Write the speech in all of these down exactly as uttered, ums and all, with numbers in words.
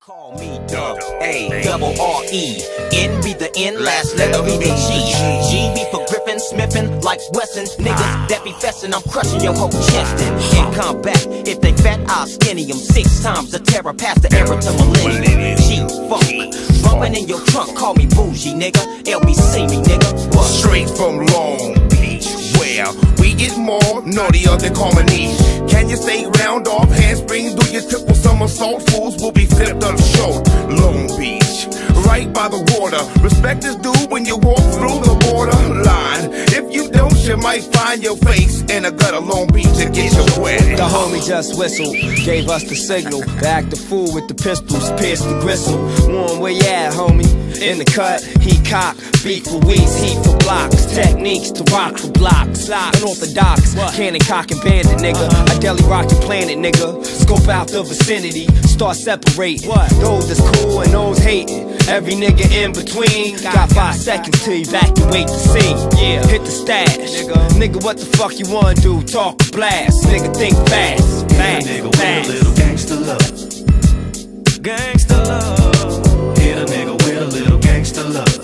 Call me Dub, A, double R E. N be the N, last letter be the G. G be for Griffin, Smithin' like Wesson. Niggas that be fessin', I'm crushing your whole chest. In combat, if they fat, I'll skinny them six times. The terror past the era to millennium. G funk, bumpin' in your trunk, call me bougie, nigga. L B C me, nigga. What? Straight from Long Beach, where we get more naughtier than Carmody. Can you stay round off handspring? Do your triple somersault? Fools will be flipped up short. Long Beach, right by the water. Respect is due when you walk through the borderline. If you don't, you might find your face in a gutter. Long Beach to get your wet. The homie just whistled, gave us the signal. Back the fool with the pistols, pierced the gristle. Warm, where you at, homie? In the cut, he cock, beat for weeks, heat for blocks, techniques to rock for blocks. Unorthodox, cannon cock and bandit, nigga. I deli rock your planet, nigga. Scope out the vicinity, start separating those that's cool and those hating. Every nigga in between got five seconds to evacuate the scene. Yeah, hit the stash, nigga. Nigga, what the fuck you wanna do? Talk or blast, nigga. Think fast, fast, nigga fast. With a little gangsta love, gangsta love. Hit a nigga with a little gangsta love,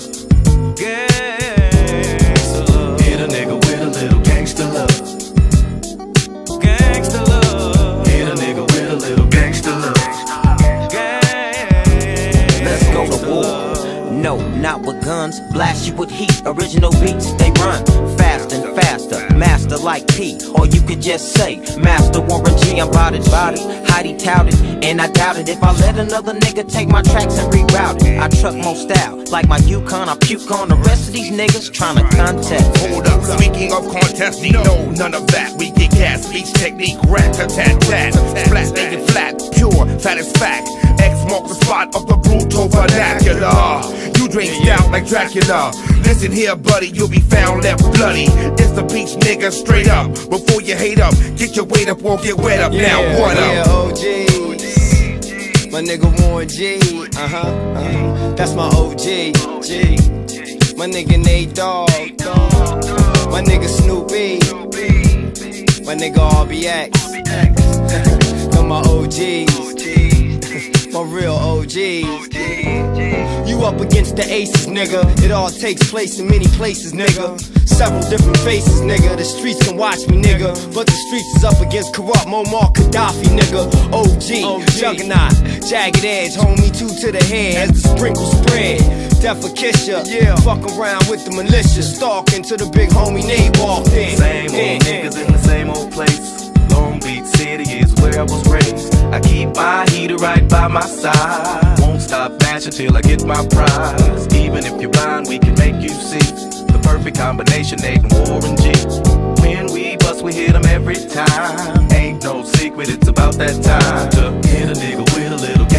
gangsta love. Hit a nigga with a little gangsta love, gangsta love. Hit a nigga with a little gangsta love, gangsta. Let's go to war. No, not with guns. Blast you with heat. Original beats, they run fast and faster. Master like P, or you could just say Master Warren G. I'm bout it, bout it. Heidi touted, and I doubt it. If I let another nigga take my tracks and reroute it, I truck more style. Like my Yukon, I puke on the rest of these niggas trying to contest. Hold up, speaking of contesting, no, none of that. We get gas, speech technique, rat-a-tat-tat. Splat, naked, flat, pure, fat as fact. X mark the spot of the brutal vernacular. You drink stout like Dracula. Listen here, buddy, you'll be found left bloody. It's the beach nigga straight up. Before you hate up, get your weight up, won't get wet up. Yeah, now what yeah, up? O Gs. My nigga Warren G. Uh huh. Uh-huh. That's my O G. G. My nigga Nate Dogg. My nigga Snoopy. My nigga R B X. Them my O Gs. My real O Gs. You up against the aces, nigga. It all takes place in many places, nigga. Several different faces, nigga. The streets can watch me, nigga. But the streets is up against corrupt Muammar Gaddafi, nigga. O G, Juggernaut, jagged edge, homie, two to the head as the sprinkles spread. Death or kiss ya, yeah. Fuck around with the militia, stalking to the big homie Nate walked in. Same old niggas in the same old place. Long Beach City is where I was raised. I keep my heater right by my side. Won't stop mashing till I get my prize. Even if you're blind, we can make you see the perfect combination, Nate and Warren G. When we bust, we hit them every time. Ain't no secret, it's about that time to hit a nigga with a little